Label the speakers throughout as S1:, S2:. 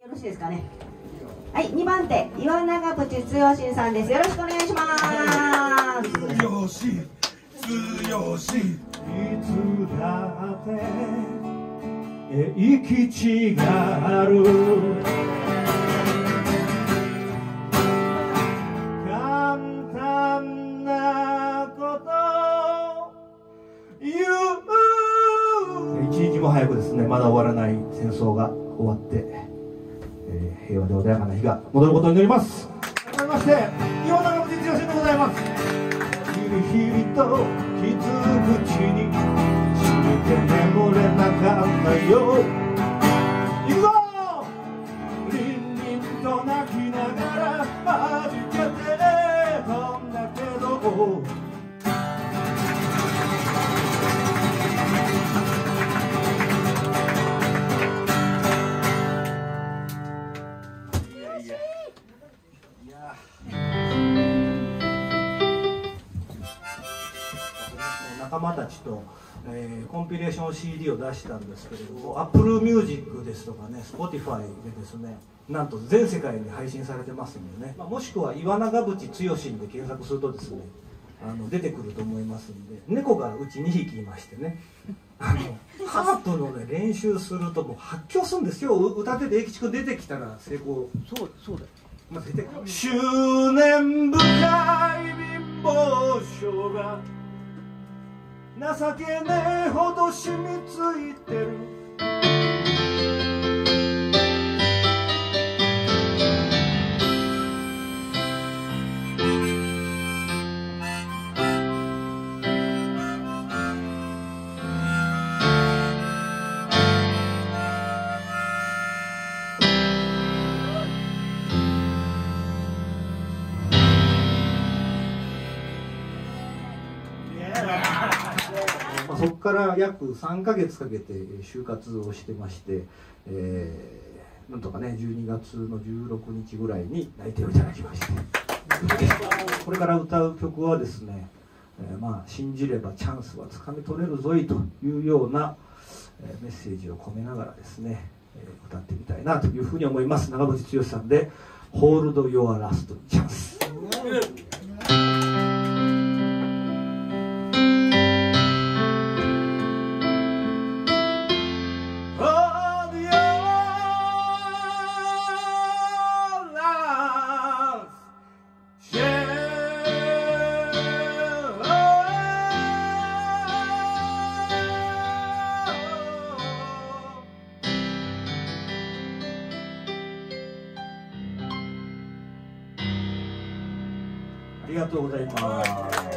S1: ろしいですかね。はい、2番手岩永渕剛さんです。よろしくお願いします。
S2: 剛、いつだって行き違う簡単なこと言う。一日も早くですね、まだ終わらない戦争が終わって、平和で穏やかな日が戻ることを祈ります。改めまして岩永渕剛でございます。日々と気づくうちに死んで眠れなかったよ。行くぞリンリンと泣きながら弾けて飛んだけど仲間たちと、コンピレーション CD を出したんですけれども、 Apple Music ですとかね Spotify でですね、なんと全世界に配信されてますんでね、もしくは岩永渕剛で検索するとですね、出てくると思いますんで、猫がうち2匹いましてね、ハープのね練習するともう発狂するんですよ。歌ってて永吉君出てきたら成功。そうだよ、まあ、出てくる。執念深い貧乏症が情けねえほど染みついてる。そこから約3ヶ月かけて就活をしてまして、なんとかね12月の16日ぐらいに内定をいただきまして、これから歌う曲はですね、まあ信じればチャンスはつかみ取れるぞいというようなメッセージを込めながらですね、歌ってみたいなというふうに思います。長渕剛さんで「Hold Your Last Chance」。ありがとうございます。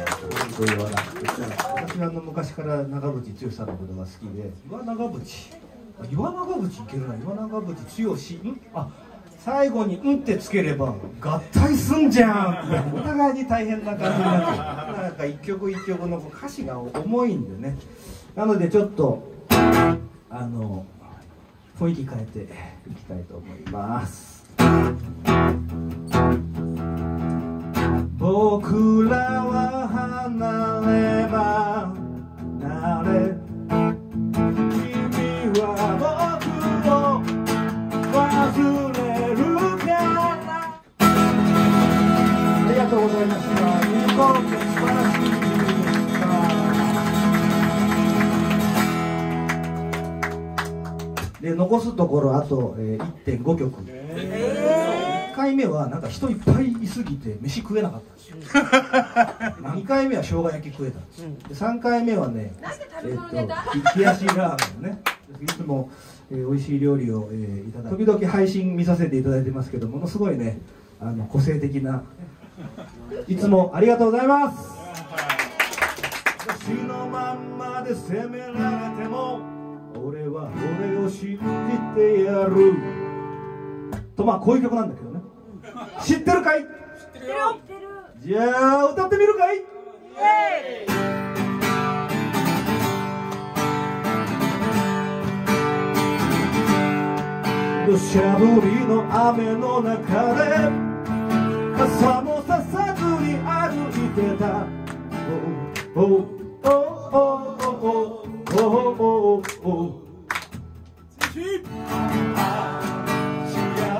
S2: 私は昔から長渕剛さんのことが好きで、岩永渕いけるな、岩永渕剛、最後に「ん」ってつければ合体すんじゃん。お互いに大変な感じになって、なんか一曲一曲の歌詞が重いんでね、なのでちょっと雰囲気変えていきたいと思います。僕らは離ればなれ、君は僕を忘れるから。ありがとうございました。日本で素晴らしい日でした。で残すところあと、1.5 曲。1回目はなんか人いっぱいいすぎて飯食えなかったんですよ。2回目は生姜焼き食えたんですよ。で3回目はね、冷やしラーメンね、いつも、美味しい料理を、いただいて、時々配信見させていただいてますけど、ものすごいね個性的な、いつもありがとうございます。私のまんまで責められても俺は俺を信じてやると、まあこういう曲なんだけどね。知ってるかい？知ってるよ。じゃあ歌ってみるかい？イエーイ。土砂降りの雨の中で傘もささずに歩いてた。おおおおおおおおお幸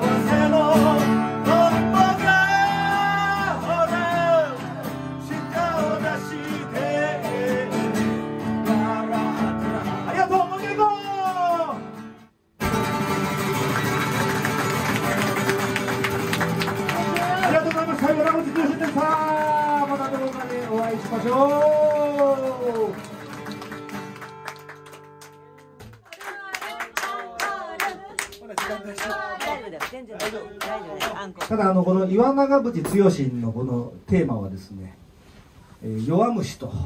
S2: ただこの岩永淵剛のこのテーマはですね、弱虫と、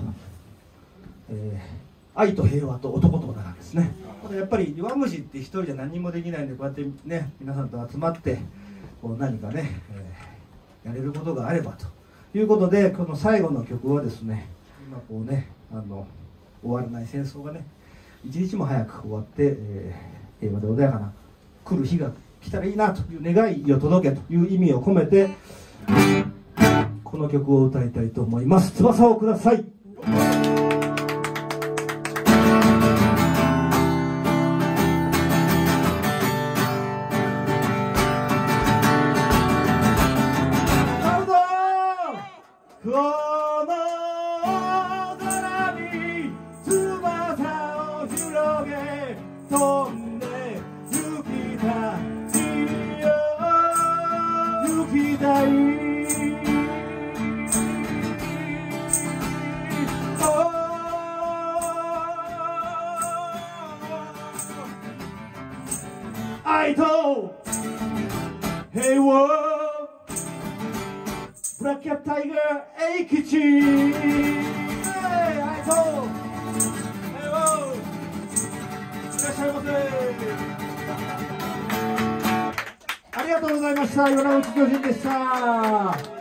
S2: 愛と平和と男と女なんですね。ただやっぱり弱虫って一人じゃ何もできないんで、こうやってね皆さんと集まってこう何かね、やれることがあればということで、この最後の曲はですね、今こうね終わらない戦争がね一日も早く終わって、平和で穏やかな来る日が来たらいいなという願いを届けという意味を込めてこの曲を歌いたいと思います。翼をください。この空に翼を広げ飛んで行きたいよ、行きたい。愛と平和ブラックキャットタイガー英吉、愛と平和、いらっしゃいませ。ありがとうございました。岩永内巨人でした。